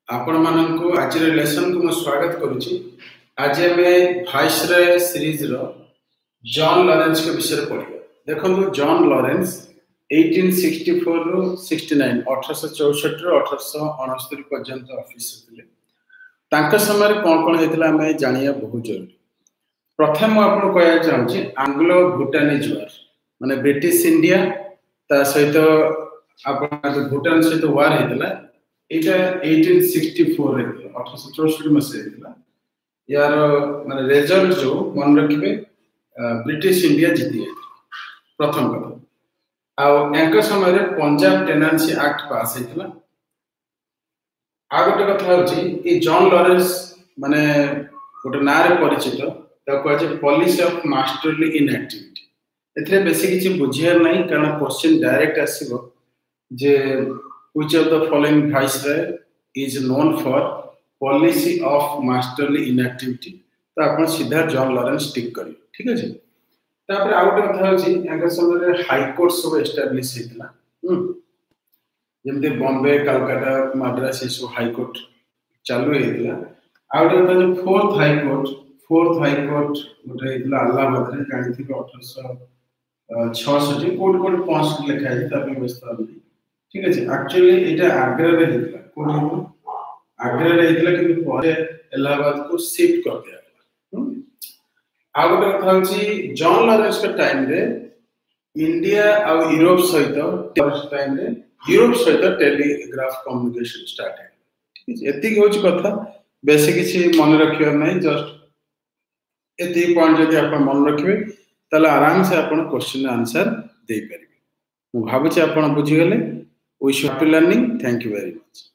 आपण माननको आज लेसन को स्वागत करुच्ची। आज आम वाइसरॉय सीरीज रो जॉन लॉरेंस के विषय पढ़ा। देखो जॉन लॉरेंस 1864 रू 69 1864 रू 1869 पर्यंत ऑफिस थे। समय कौन कौन होता आम जाना बहुत जरूरी। प्रथम आपको कहना चाहूँगी आंग्लो भूटानीज वार माने ब्रिटिश इंडिया ता सहित भूटान सहित वार होता एटा 1864 1864 मसीहा यार माने रिजल्ट जो मन रखिबे ब्रिटिश इंडिया जीती प्रथम कथा आ समय पंजाब टेनेंसी एक्ट पास होता। आ गोटे कथा होची जॉन लॉरेंस माने गोटे ना रे परिचित कहे पॉलिसी ऑफ मास्टरली इनएक्टिविटी। एथरे बेसी किछि बुझियार नहीं कारण क्वेश्चन डायरेक्ट आसीबो जे which of the following viceroy is known for policy of masterly inactivity। तो आपण सीधा जॉन लॉरेंस टिक करी ठीक अछि। तापर आ गोटे कथा होची एंकर समय हाई कोर्ट सब एस्टैब्लिश हेतला जेमते बॉम्बे कलकत्ता मद्रास सब हाई कोर्ट चालू हेतला। आ गोटे कथा जो फोर्थ हाई कोर्ट गोटे हेतला इलाहाबाद रे कानी थी 1866 कोड 65 लिखा है तापर व्यवस्था ठीक है। एक्चुअली एटा आग्रा रे हेतला कोन आग्रा रे हेतला कि परे इलाहाबाद को शिफ्ट कर दिया। आ गोटे कथा होची जॉन लॉरेंस के टाइम रे इंडिया और यूरोप सहित टाइम रे यूरोप सहित टेलीग्राफ कम्युनिकेशन स्टार्ट है ठीक है। एतिक होची कथा बेसी किछि मन रखियो नहीं जस्ट एतिक पॉइंट जदि आप मन रखिबे तले आराम से आपण क्वेश्चन आंसर दे परिबे। मु भाबुची आपण बुझी गेले। Wish you happy learning. Thank you very much.